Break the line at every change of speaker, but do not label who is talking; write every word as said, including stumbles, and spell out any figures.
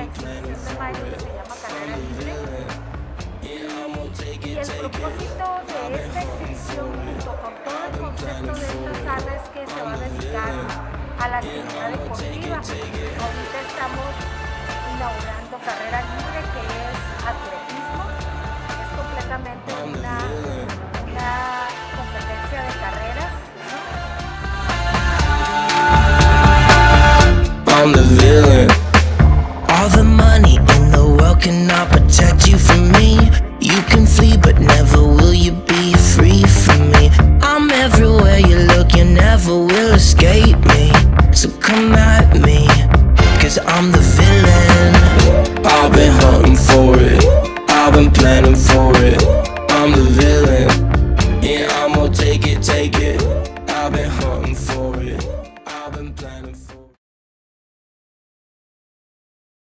exhibición de mayo que se llama Carrera Libre. Y el propósito de esta exhibición, junto con todo el concepto de esta sala, es que se va a dedicar a la actividad deportiva. Ahorita estamos inaugurando Carrera Libre, que es atletismo. Es completamente una, una competencia de carreras, ¿no?
I'm the villain. All the money in the world cannot protect you from me. You can flee, but never will you be free from me. I'm everywhere you look, you never will escape me. So come at me, cause I'm the villain. I've been hunting for it, I've been planning for it. I'm the villain, yeah, I'm gonna take it, take it. I've been hunting for it.